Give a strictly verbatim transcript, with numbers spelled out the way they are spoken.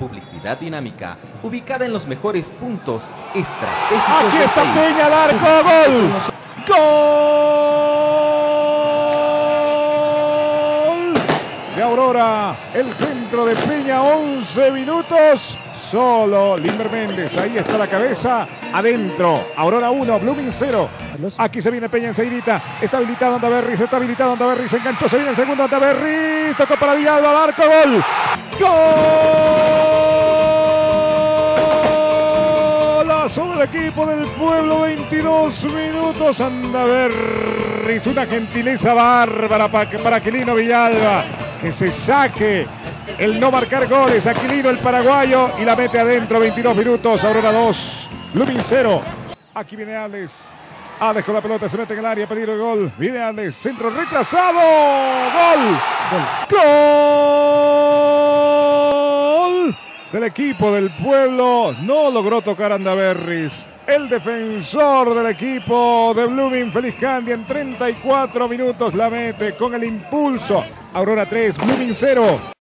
publicidad dinámica, ubicada en los mejores puntos estratégicos. Aquí del está país. Peña al arco, gol. Gol de Aurora, el centro de Peña, once minutos. Solo Limber Méndez, ahí está la cabeza, adentro, Aurora uno, Blooming cero. Aquí se viene Peña enseguidita, está habilitado Andaverri, se está habilitado Andaverri, se enganchó, se viene el segundo Andaverri, tocó para Villalba al arco, gol. Golazo del equipo del Pueblo, veintidós minutos, Andaverri, es una gentileza bárbara para, para Aquilino Villalba, que se saque el no marcar goles. Aquilino, el paraguayo, y la mete adentro. Veintidós minutos, Aurora dos, Blooming cero. Aquí viene Alex. Alex con la pelota, se mete en el área, peligro de gol. Viene Alex, centro retrasado. Gol. Gol. Gol del equipo del Pueblo. No logró tocar Andaverris. El defensor del equipo de Blooming, Feliz Candia, en treinta y cuatro minutos la mete con el impulso. Aurora tres, Blooming cero.